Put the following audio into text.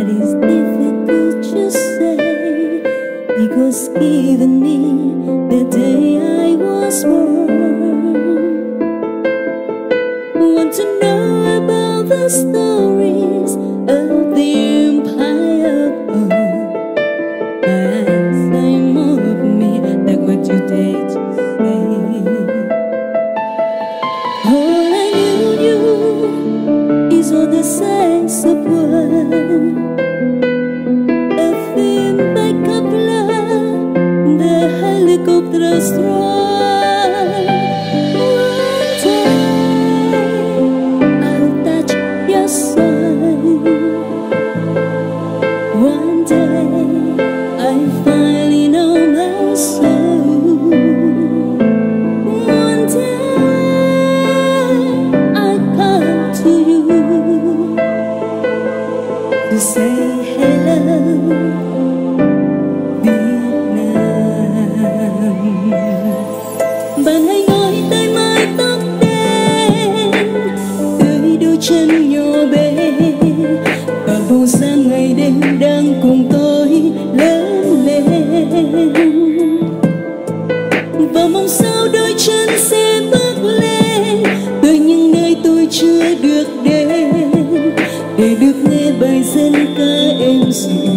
that is difficult to say, because even me, the day I was born, want to know about the stories of the empire of as I'm of me, like what you did to say. All I knew is all the sense of one, a thin back of love, the helicopter strike. One day I finally know my soul. One day I come to you to say hello, Vietnam. Bạn hãy ngồi tay mái tóc đen, tươi đôi chân nhỏ bé, và bầu sáng ngày đêm đang cùng tôi lớn lên, và mong sao đôi chân sẽ bước lên tới những nơi tôi chưa được đến, để được nghe bài dân ca êm dịu